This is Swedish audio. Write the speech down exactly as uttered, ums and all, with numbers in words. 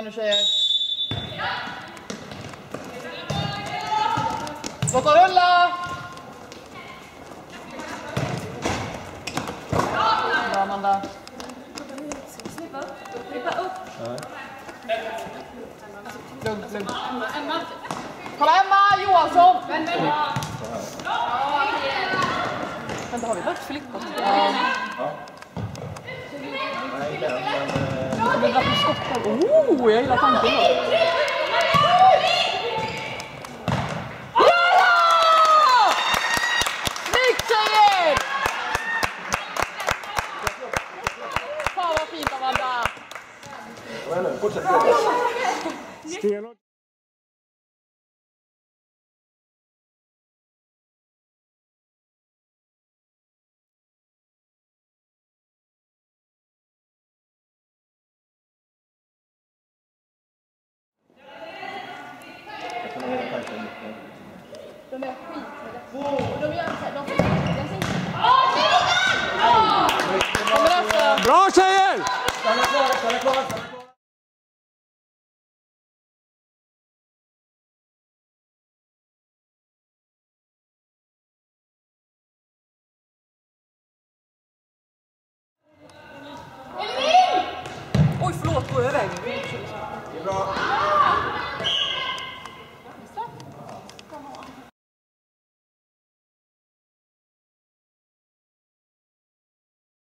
nu tjejer. Låt oss rulla! Bra, Amanda. Slippa upp. Slippa upp. Lugnt, lugnt. Kolla Emma Johansson! Vänta, har vi högt flickor? Ja. Nej, den, men... Det var på skotten. Oh, jag gillar tanken då. Ja! Snyggt tjejer! Fan vad fint Amanda. Vad är det? Fortsätt. Stenhårt. de är skit. Och de gör så här, de får Bra tjejer! Stanna kvar, stanna kvar, stanna kvar. Oj, förlåt, gå över. Det är bra.